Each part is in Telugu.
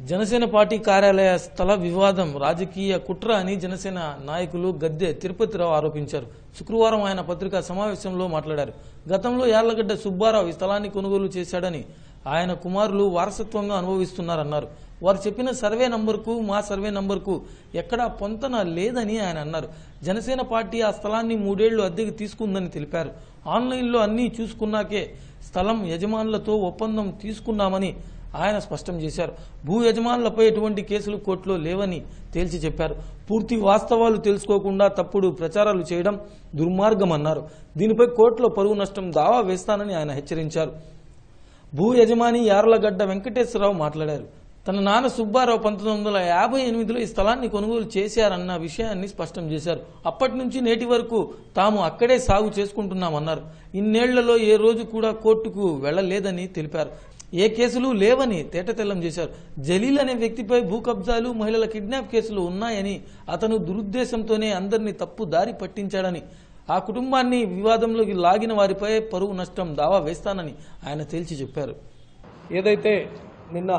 జనసేన పార్టీ కార్యాలయ స్థల వివాదం రాజకీయ కుట్ర అని జనసేన నాయకులు గద్దె తిరుపతిరావు ఆరోపించారు. శుక్రవారం ఆయన పత్రికా సమావేశంలో మాట్లాడారు. గతంలో యార్లగడ్డ సుబ్బారావు ఈ స్థలాన్ని కొనుగోలు చేశాడని, ఆయన కుమారులు వారసత్వంగా అనుభవిస్తున్నారన్నారు. వారు చెప్పిన సర్వే నంబర్కు మా సర్వే నంబర్కు ఎక్కడా పొంతన లేదని ఆయన అన్నారు. జనసేన పార్టీ ఆ స్థలాన్ని 3 ఏళ్లు అద్దెకు తీసుకుందని తెలిపారు. ఆన్లైన్లో అన్నీ చూసుకున్నాకే స్థలం యజమానులతో ఒప్పందం తీసుకున్నామని ఆయన స్పష్టం చేశారు. భూ యజమానులపై ఎటువంటి కేసులు కోర్టులో లేవని తేల్చి చెప్పారు. పూర్తి వాస్తవాలు తెలుసుకోకుండా తప్పుడు ప్రచారాలు చేయడం దుర్మార్గమన్నారు. దీనిపై కోర్టులో పరువు నష్టం దావా వేస్తానని ఆయన హెచ్చరించారు. భూ యజమాని యార్లగడ్డ వెంకటేశ్వరరావు మాట్లాడారు. తన నాన్న సుబ్బారావు 1958లో ఈ స్థలాన్ని కొనుగోలు చేశారన్న విషయాన్ని స్పష్టం చేశారు. అప్పటి నుంచి నేటి వరకు తాము అక్కడే సాగు చేసుకుంటున్నామన్నారు. ఇన్నేళ్లలో ఏ రోజు కూడా కోర్టుకు వెళ్లలేదని తెలిపారు. ఏ కేసులు లేవని తేటతెల్లం చేశారు. జలీల్ అనే వ్యక్తిపై భూ కబ్జాలు, మహిళల కిడ్నాప్ కేసులు ఉన్నాయని, అతను దురుద్దేశంతోనే అందరినీ తప్పు దారి పట్టించాడని, ఆ కుటుంబాన్ని వివాదంలోకి లాగిన వారిపై పరువు నష్టం దావా వేస్తానని ఆయన తేల్చి చెప్పారు. ఏదైతే నిన్న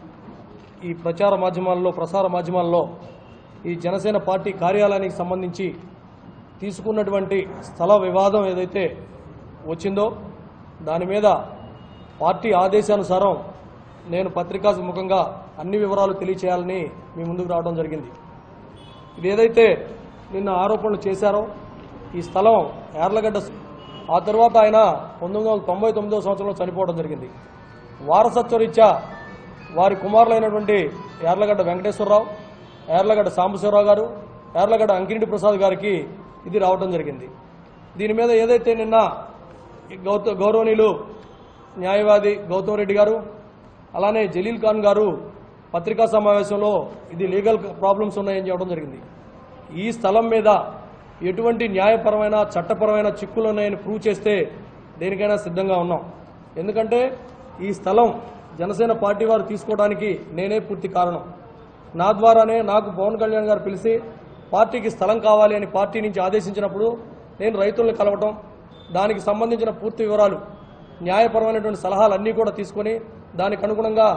ఈ ప్రసార మాధ్యమాల్లో ఈ జనసేన పార్టీ కార్యాలయానికి సంబంధించి తీసుకున్నటువంటి స్థల వివాదం ఏదైతే వచ్చిందో దాని మీద పార్టీ ఆదేశానుసారం నేను పత్రికా ముఖంగా అన్ని వివరాలు తెలియచేయాలని మీ ముందుకు రావడం జరిగింది. ఇది ఏదైతే నిన్న ఆరోపణలు చేశారో ఈ స్థలం యార్లగడ్డ, ఆ తర్వాత ఆయన 1999వ సంవత్సరంలో చనిపోవడం జరిగింది. వారసత్వ రీత్యా వారి కుమారులైనటువంటి యార్లగడ్డ వెంకటేశ్వరరావు, యార్లగడ్డ సాంబశివరావు గారు, యార్లగడ్డ అంకిరెడ్డి ప్రసాద్ గారికి ఇది రావడం జరిగింది. దీని మీద ఏదైతే నిన్న గౌరవనీయులు న్యాయవాది గౌతమ్ రెడ్డి గారు, అలానే జలీల్ ఖాన్ గారు పత్రికా సమావేశంలో ఇది లీగల్ ప్రాబ్లమ్స్ ఉన్నాయని చెప్పడం జరిగింది. ఈ స్థలం మీద ఎటువంటి న్యాయపరమైన చట్టపరమైన చిక్కులు ఉన్నాయని ప్రూవ్ చేస్తే దేనికైనా సిద్ధంగా ఉన్నాం. ఎందుకంటే ఈ స్థలం జనసేన పార్టీ వారు తీసుకోవడానికి నేనే పూర్తి కారణం. నా ద్వారానే నాకు పవన్ కళ్యాణ్ గారు పిలిచి పార్టీకి స్థలం కావాలి అని పార్టీ నుంచి ఆదేశించినప్పుడు నేను రైతులను కలవటం, దానికి సంబంధించిన పూర్తి వివరాలు, న్యాయపరమైనటువంటి సలహాలన్నీ కూడా తీసుకుని దానికి అనుగుణంగా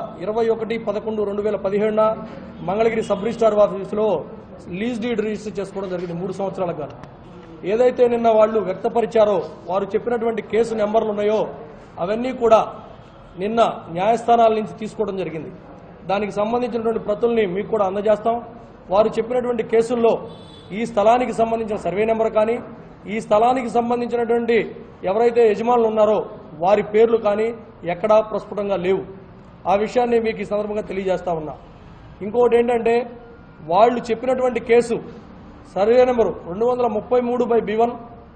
21/11/2017 మంగళగిరి సబ్ రిజిస్ట్రార్ ఆఫీసులో లీజ్ డీడ్ రిజిస్టర్ చేసుకోవడం జరిగింది 3 సంవత్సరాలుగా. ఏదైతే నిన్న వాళ్ళు వ్యక్తపరిచారో, వారు చెప్పినటువంటి కేసు నెంబర్లు ఉన్నాయో అవన్నీ కూడా నిన్న న్యాయస్థానాల నుంచి తీసుకోవడం జరిగింది. దానికి సంబంధించినటువంటి ప్రతుల్ని మీకు కూడా అందజేస్తాం. వారు చెప్పినటువంటి కేసుల్లో ఈ స్థలానికి సంబంధించిన సర్వే నెంబర్ కానీ, ఈ స్థలానికి సంబంధించినటువంటి ఎవరైతే యజమానులు ఉన్నారో వారి పేర్లు కానీ ఎక్కడా ప్రస్ఫుటంగా లేవు. ఆ విషయాన్ని మీకు ఈ సందర్భంగా తెలియజేస్తా ఉన్నా. ఇంకోటి ఏంటంటే, వాళ్ళు చెప్పినటువంటి case survey number 233/B1,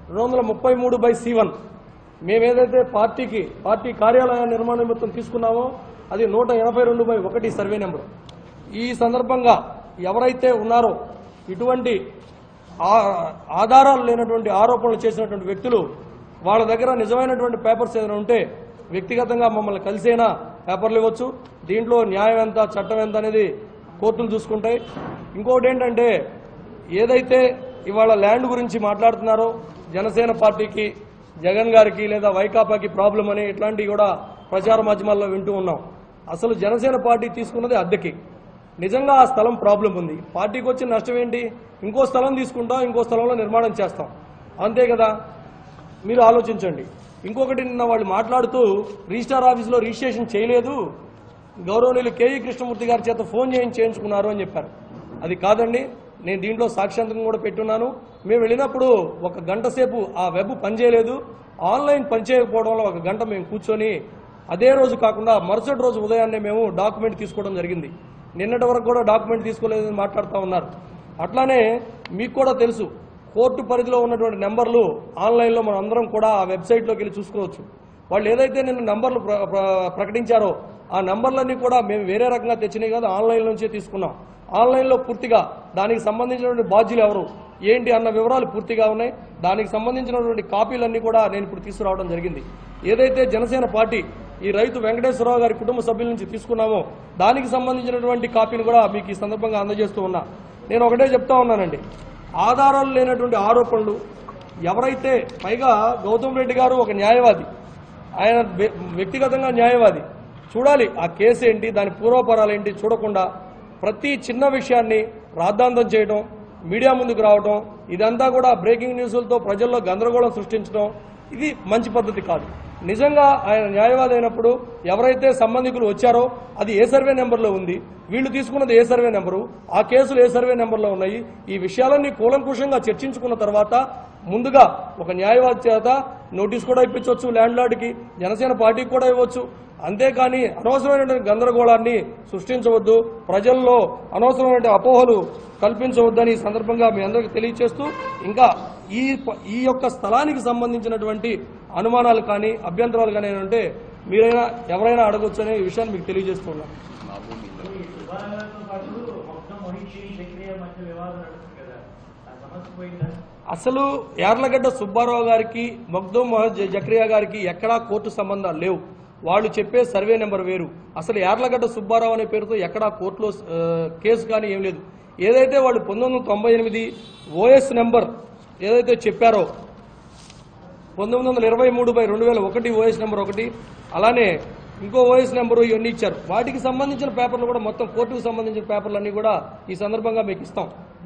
233/C1. మేమేదైతే పార్టీ కార్యాలయ నిర్మాణ నిమిత్తం తీసుకున్నామో అది 182/1 సర్వే నెంబరు. ఈ సందర్భంగా ఎవరైతే ఉన్నారో ఇటువంటి ఆధారాలు లేనటువంటి ఆరోపణలు చేసినటువంటి వ్యక్తులు, వాళ్ళ దగ్గర నిజమైనటువంటి పేపర్స్ ఏదైనా ఉంటే వ్యక్తిగతంగా మమ్మల్ని కలిసైనా పేపర్లు ఇవ్వచ్చు. దీంట్లో న్యాయం ఎంత, చట్టం ఎంత అనేది కోర్టులు చూసుకుంటాయి. ఇంకోటి ఏంటంటే, ఏదైతే ఇవాళ ల్యాండ్ గురించి మాట్లాడుతున్నారో జనసేన పార్టీకి, జగన్ గారికి లేదా వైకాపాకి ప్రాబ్లం అని ఇట్లాంటివి కూడా ప్రచార మాధ్యమాల్లో వింటూ ఉన్నాం. అసలు జనసేన పార్టీ తీసుకున్నది అద్దెకి. నిజంగా ఆ స్థలం ప్రాబ్లం ఉంది. పార్టీకి వచ్చిన నష్టం ఏంటి? ఇంకో స్థలం తీసుకుంటాం, ఇంకో స్థలంలో నిర్మాణం చేస్తాం, అంతే కదా. మీరు ఆలోచించండి. ఇంకొకటి, నిన్న వాళ్ళు మాట్లాడుతూ రిజిస్ట్రార్ ఆఫీసులో రిజిస్ట్రేషన్ చేయలేదు, గౌరవనీయులు కేఈ కృష్ణమూర్తి గారి చేత ఫోన్ చేయించుకున్నారు అని చెప్పారు. అది కాదండి. నేను దీంట్లో సాక్ష్యాంతం కూడా పెట్టున్నాను. మేము వెళ్ళినప్పుడు 1 గంట సేపు ఆ వెబ్ పనిచేయలేదు. ఆన్లైన్ పనిచేయకపోవడంలో 1 గంట మేము కూర్చొని అదే రోజు కాకుండా మరుసటి రోజు ఉదయాన్నే మేము డాక్యుమెంట్ తీసుకోవడం జరిగింది. నిన్నటి వరకు కూడా డాక్యుమెంట్ తీసుకోలేదని మాట్లాడుతూ ఉన్నారు. అట్లానే మీకు కూడా తెలుసు, కోర్టు పరిధిలో ఉన్నటువంటి నెంబర్లు ఆన్లైన్లో మనం అందరం కూడా ఆ వెబ్సైట్లోకి వెళ్ళి చూసుకోవచ్చు. వాళ్ళు ఏదైతే నిన్న నెంబర్లు ప్రకటించారో ఆ నెంబర్లన్నీ కూడా మేము వేరే రకంగా తెచ్చినాయి కాదు, ఆన్లైన్ నుంచే తీసుకున్నాం. ఆన్లైన్లో పూర్తిగా దానికి సంబంధించినటువంటి బాధ్యులు ఎవరు ఏంటి అన్న వివరాలు పూర్తిగా ఉన్నాయి. దానికి సంబంధించినటువంటి కాపీలన్నీ కూడా నేను ఇప్పుడు తీసుకురావడం జరిగింది. ఏదైతే జనసేన పార్టీ ఈ రైతు వెంకటేశ్వరరావు గారి కుటుంబ సభ్యుల నుంచి తీసుకున్నామో దానికి సంబంధించినటువంటి కాపీని కూడా మీకు ఈ సందర్భంగా అందజేస్తూ ఉన్నా. నేను ఒకటే చెప్తా ఉన్నానండి, ఆధారాలు లేనటువంటి ఆరోపణలు ఎవరైతే, పైగా గౌతమ్ రెడ్డి గారు ఒక న్యాయవాది, ఆయన వ్యక్తిగతంగా న్యాయవాది, చూడాలి ఆ కేసు ఏంటి, దాని పూర్వపరాలు ఏంటి చూడకుండా ప్రతి చిన్న విషయాన్ని రాద్ధాంతం చేయడం, మీడియా ముందుకు రావడం, ఇదంతా కూడా బ్రేకింగ్ న్యూస్లతో ప్రజల్లో గందరగోళం సృష్టించడం, ఇది మంచి పద్ధతి కాదు. నిజంగా ఆయన న్యాయవాది అయినప్పుడు ఎవరైతే సంబంధికులు వచ్చారో అది ఏ సర్వే నెంబర్లో ఉంది, వీళ్ళు తీసుకున్నది ఏ సర్వే నెంబరు, ఆ కేసులు ఏ సర్వే నెంబర్లో ఉన్నాయి, ఈ విషయాలన్నీ కూలంకుషంగా చర్చించుకున్న తర్వాత ముందుగా ఒక న్యాయవాది చేత నోటీస్ కూడా ఇప్పించవచ్చు, ల్యాండ్ లార్డ్కి, జనసేన పార్టీకి కూడా ఇవ్వచ్చు. అంతేకాని అనవసరమైనటువంటి గందరగోళాన్ని సృష్టించవద్దు, ప్రజల్లో అనవసరమైన అపోహలు కల్పించవద్దని ఈ సందర్భంగా మీ అందరికీ తెలియజేస్తూ, ఇంకా ఈ యొక్క స్థలానికి సంబంధించినటువంటి అనుమానాలు కానీ అభ్యంతరాలు కానీ ఉంటే మీరైనా ఎవరైనా అడగొచ్చు అనే విషయాన్ని మీకు తెలియజేస్తున్నాను. అసలు యార్లగడ్డ సుబ్బారావు గారికి మగ్దూమ్ మొహమ్మద్ జక్రియా గారికి ఎక్కడా కోర్టు సంబంధాలు లేవు. వాళ్ళు చెప్పే సర్వే నెంబర్ వేరు. అసలు యార్లగడ్డ సుబ్బారావు అనే పేరుతో ఎక్కడా కోర్టులో కేసు కానీ ఏం లేదు. ఏదైతే వాళ్ళు 1998 ఓఎస్ నెంబర్ ఏదైతే చెప్పారో 1923/2001 ఓఎస్ నెంబర్ ఒకటి, అలానే ఇంకో ఓఎస్ నెంబరు ఇవన్నీ ఇచ్చారు. వాటికి సంబంధించిన పేపర్లు కూడా మొత్తం కోర్టుకు సంబంధించిన పేపర్లన్నీ కూడా ఈ సందర్భంగా మీకు ఇస్తాం.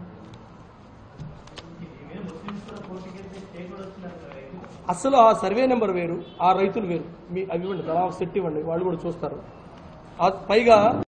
అసలు ఆ సర్వే నెంబర్ వేరు, ఆ రైతులు వేరు. మీ అవి ఇవ్వండి, సెట్ ఇవ్వండి, వాళ్ళు కూడా చూస్తారు. పైగా